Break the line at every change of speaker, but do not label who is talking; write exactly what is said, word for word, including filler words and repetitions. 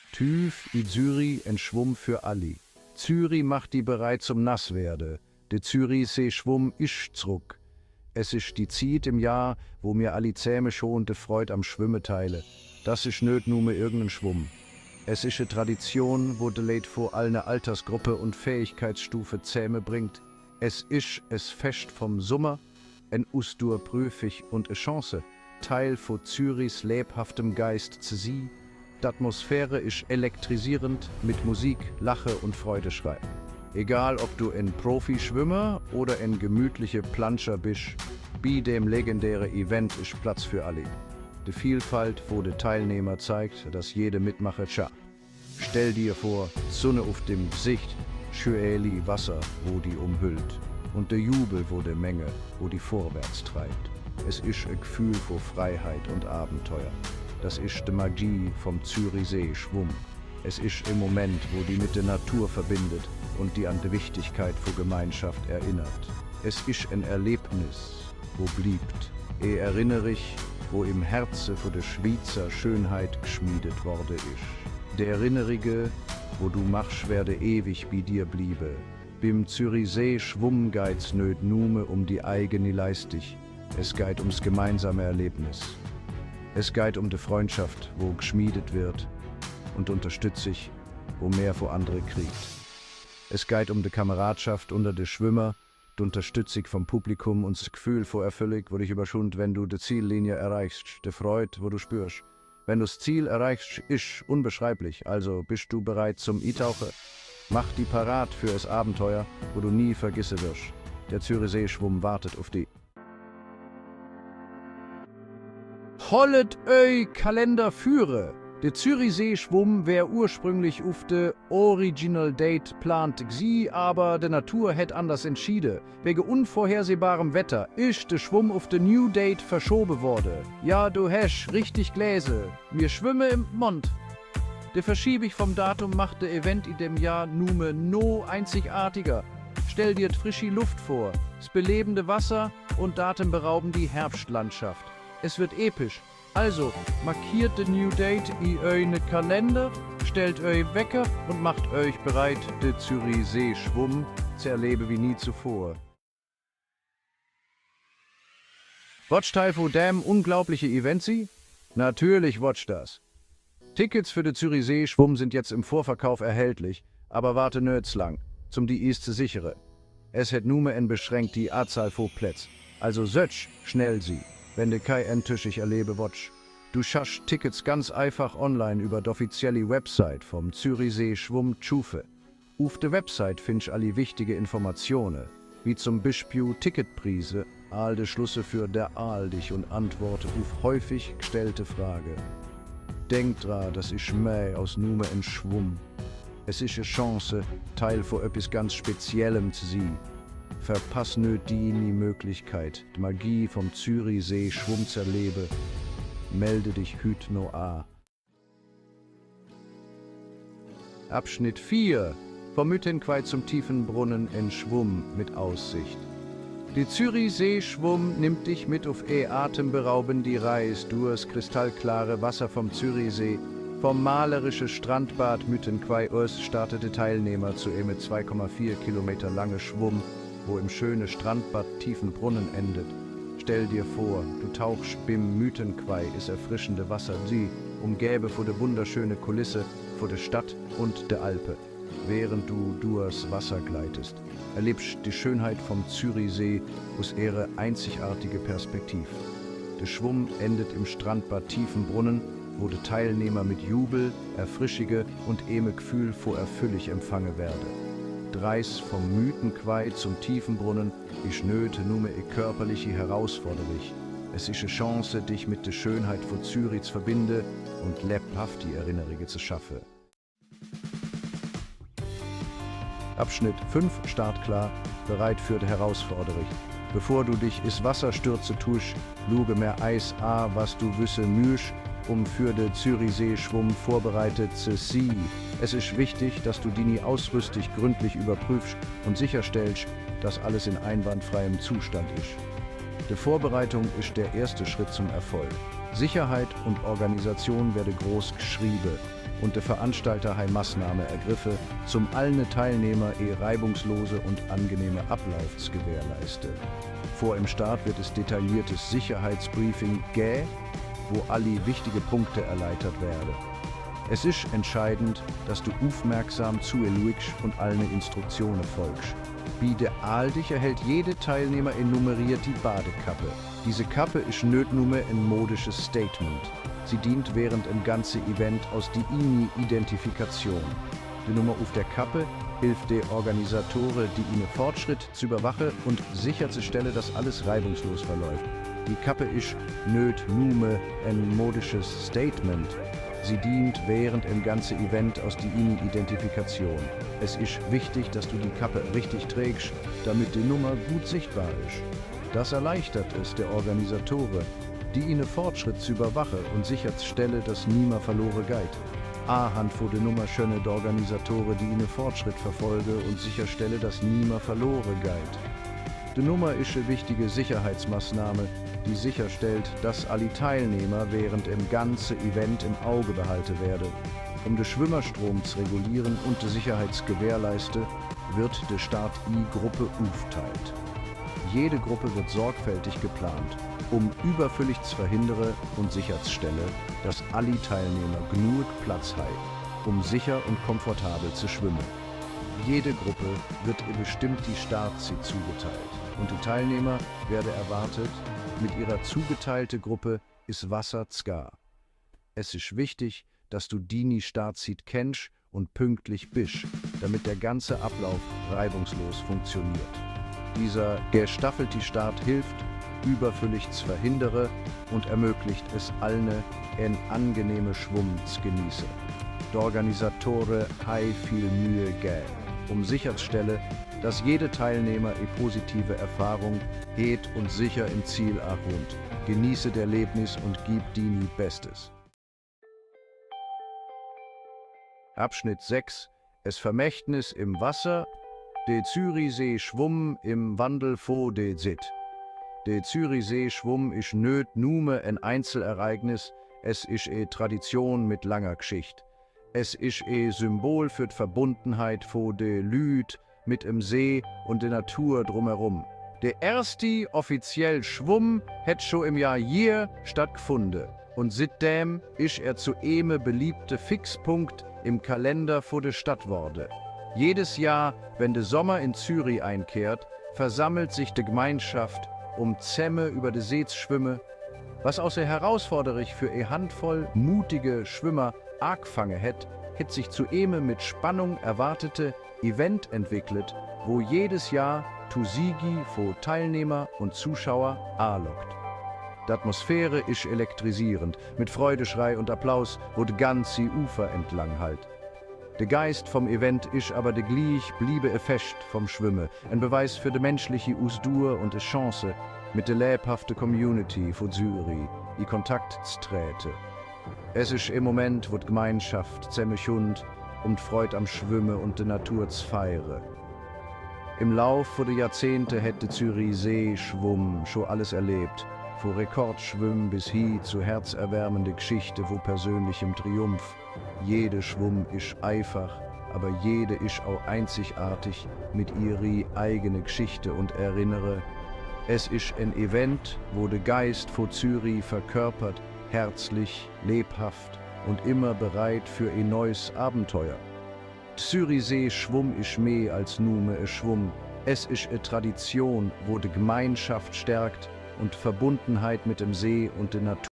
Tüv i Züri en Schwumm für Alli. Züri macht die bereit zum Nasswerde. De Züri se Schwumm isch zruck. Es isch die Zeit im Jahr, wo mir alli Zähme schon de Freud am Schwimme teile. Das isch nöt nume irgendein Schwumm. Es ische Tradition, wo de Leid vor allne Altersgruppe und Fähigkeitsstufe Zähme bringt. Es isch es Fest vom Sommer, en Ustur prüfig und e Chance, Teil vor Zürichs lebhaftem Geist zu sie. D'Atmosphäre isch elektrisierend mit Musik, Lache und Freudeschrei. Egal ob du ein Profi-Schwimmer oder ein gemütliche Planscher bist, bei dem legendäre Event ist Platz für alle. Die Vielfalt, wo der Teilnehmer zeigt, dass jede Mitmacher scha. Stell dir vor, Sonne auf dem Gesicht, Schöeli Wasser, wo die umhüllt, und der Jubel, wo der Menge, wo die vorwärts treibt. Es ist ein Gefühl vor Freiheit und Abenteuer. Das ist die Magie vom Zürichsee Schwumm. Es ist im Moment, wo die mit der Natur verbindet und die an die Wichtigkeit von Gemeinschaft erinnert. Es ist ein Erlebnis, wo bliebt. E erinnere ich, wo im Herze von der Schweizer Schönheit geschmiedet worden ist. Der Erinnerige, wo du machst, werde ewig bei dir bliebe. Bim Zürichsee Schwumm geht's nöt nume um die eigene Leistig. Es geht ums gemeinsame Erlebnis. Es geht um die Freundschaft, wo geschmiedet wird und unterstützt sich, wo mehr vor andere kriegt. Es geht um die Kameradschaft unter de Schwimmer, die Unterstützung vom Publikum und das Gefühl vor Erfüllung, wo dich überschund, wenn du die Ziellinie erreichst, de Freude, wo du spürst. Wenn du das Ziel erreichst, ist unbeschreiblich, also bist du bereit zum I-Tauche. Mach die parat für das Abenteuer, wo du nie vergessen wirst. Der Zürichsee Schwumm wartet auf die. Hollet euch Kalender führe! Der Zürichsee Schwumm wär ursprünglich auf de Original Date plant gsi, aber de Natur hätt anders entschieden. Wegen unvorhersehbarem Wetter ist de Schwumm auf de New Date verschoben worden. Ja, du häsch richtig Gläse. Mir schwimme im Mond. De Verschiebung vom Datum macht de Event in dem Jahr nume no einzigartiger. Stell dir frische Luft vor, das belebende Wasser und datemberauben die Herbstlandschaft. Es wird episch. Also, markiert den New Date in euren Kalender, stellt euch Wecker und macht euch bereit, den Zürichsee Schwumm zu erleben wie nie zuvor. Watch Teil von dem unglaubliche Event sie? Natürlich watch das. Tickets für den Zürichsee Schwumm sind jetzt im Vorverkauf erhältlich, aber warte nöts lang, zum die is zu sichere. Es hat nume en beschränkt die Anzahl von Plätz, also sötsch schnell sie. Wenn du kei enttüschig erlebe watch. Du schaffst Tickets ganz einfach online über die offizielle Website vom Zürichsee Schwumm Tschufe. Auf der Website findest alle wichtige Informationen, wie zum Beispiel Ticketpreise, all de Schlusse für der Aal dich und Antworten auf häufig gestellte Frage. Denk dran, das ist mehr aus nume en Schwumm. Es ist eine Chance, Teil von etwas ganz Speziellem zu sein. Verpass nöt die nie Möglichkeit, die Magie vom Zürichsee Schwumm zu erleben. Melde dich hüt no a. Abschnitt vier. Vom Müttenquai zum tiefen Brunnen in Schwumm mit Aussicht. Die Zürichsee Schwumm nimmt dich mit auf e atemberaubende Reis durchs kristallklare Wasser vom Zürichsee. Vom malerischen Strandbad Müttenquai aus startete Teilnehmer zu einem zwei Komma vier Kilometer lange Schwumm, wo im schönen Strandbad Tiefenbrunnen endet. Stell dir vor, du tauchst bim Müttenquai, ist erfrischende Wasser, sie umgäbe vor der wunderschöne Kulisse, vor der Stadt und der Alpe. Während du durchs Wasser gleitest, erlebst die Schönheit vom Zürichsee aus ihrer einzigartige Perspektiv. Der Schwumm endet im Strandbad Tiefenbrunnen, wo die Teilnehmer mit Jubel, Erfrischige und eme Gefühl vor erfüllig empfangen werde. Dreis vom Müttenquai zum Tiefenbrunnen ist nöte nume e körperliche Herausforderung. Es ist eine Chance, dich mit der Schönheit von Zürich zu verbinden und lebhaft die Erinnerungen zu schaffen. Abschnitt fünf startklar, bereit für die Herausforderung. Bevor du dich ins Wasser stürze tust, luge mehr Eis a, was du wissen müsch, um für den Zürichsee Schwumm vorbereitet zu sein. Es ist wichtig, dass du die ausrüstig gründlich überprüfst und sicherstellst, dass alles in einwandfreiem Zustand ist. Die Vorbereitung ist der erste Schritt zum Erfolg. Sicherheit und Organisation werden groß geschrieben. und der Veranstalter hei Maßnahme ergriffe, zum allen Teilnehmer eh reibungslose und angenehme Ablaufs gewährleiste. Vor im Start wird es detailliertes Sicherheitsbriefing gä, wo alle wichtige Punkte erläutert werden. Es ist entscheidend, dass du aufmerksam zuhörst und allen Instruktionen folgst. Wie der Aal dich erhält jede Teilnehmer in nummeriert die Badekappe. Diese Kappe ist nicht nur ein modisches Statement. Sie dient während im ganzen Event aus die I N I-Identifikation. Die Nummer auf der Kappe hilft den Organisatoren, die ihnen Fortschritt zu überwachen und sicherzustellen, dass alles reibungslos verläuft. Die Kappe ist nicht nur ein modisches Statement. Sie dient während im ganzen Event aus die I N I-Identifikation. Es ist wichtig, dass du die Kappe richtig trägst, damit die Nummer gut sichtbar ist. Das erleichtert es der Organisatoren, die ihnen Fortschritt zu überwachen und sicherstellen, dass niemand verloren geht. Ahand vor der Nummer schöne die Organisatoren, die ihnen Fortschritt verfolgen und sicherstellen, dass niemand verloren geht. Die Nummer ist eine wichtige Sicherheitsmaßnahme, die sicherstellt, dass alle Teilnehmer während im ganzen Event im Auge behalten werden. Um den Schwimmerstrom zu regulieren und die Sicherheitsgewährleiste, wird die Start-I-Gruppe aufteilt. Jede Gruppe wird sorgfältig geplant, um überfüllig zu verhindern und sicherzustellen, dass alle Teilnehmer genug Platz haben, um sicher und komfortabel zu schwimmen. Jede Gruppe wird ihr bestimmt die Startziel zugeteilt und die Teilnehmer werden erwartet, mit ihrer zugeteilte Gruppe ist Wasser zgar. Es ist wichtig, dass du Dini Startziel kennst und pünktlich bist, damit der ganze Ablauf reibungslos funktioniert. Dieser gestaffelte Start hilft, überfüllig zu verhindern und ermöglicht es allen, ein angenehme Schwumm zu genießen. Die Organisatoren haben viel Mühe gegeben, um sicherzustellen, dass jede Teilnehmer eine positive Erfahrung hat und sicher im Ziel ankommt. Genieße das Erlebnis und gib Dini Bestes. Abschnitt sechs. Es Vermächtnis im Wasser. De Zürichsee Schwumm im Wandel vor de Sit. De Zürichsee Schwumm ist nöt nume ein Einzelereignis, es ist e Tradition mit langer Geschichte. Es ist e Symbol für die Verbundenheit vor de Lüd mit im See und der Natur drumherum. Der erste offiziell Schwumm hätt schon im Jahr hier stattgefunden und seitdem ist er zu eme beliebte Fixpunkt im Kalender vor der Stadt worden. Jedes Jahr, wenn der Sommer in Zürich einkehrt, versammelt sich die Gemeinschaft, um Zemme über de See zu schwimmen, was außer herausforderlich für e Handvoll mutige Schwimmer angefangen hätt, hätt sich zu eme mit Spannung erwartete Event entwickelt, wo jedes Jahr Tusigi vor Teilnehmer und Zuschauer anlockt. Die Atmosphäre ist elektrisierend, mit Freudeschrei und Applaus, wo de ganze Ufer entlang halt. Der Geist vom Event ist aber de gleich bliebe e fest vom Schwimme, ein Beweis für de menschliche Usdur und de Chance, mit de lebhafte Community von Zürich in Kontakt zu treten. Es ist im Moment, wo die Gemeinschaft zusammenkommt, um die Freude am Schwimmen und de Natur zu feiern. Im Lauf der Jahrzehnte hätte Zürichsee Schwumm schon alles erlebt, von Rekordschwimmen bis hin zu herzerwärmende Geschichte von persönlichem Triumph. Jede Schwumm ist einfach, aber jede ist auch einzigartig mit ihrer eigenen Geschichte und erinnere. Es ist ein Event, wo der Geist von Zürich verkörpert, herzlich, lebhaft und immer bereit für ein neues Abenteuer. Zürichsee Schwumm ist mehr als nur ein Schwumm. Es ist eine Tradition, wo die Gemeinschaft stärkt und Verbundenheit mit dem See und der Natur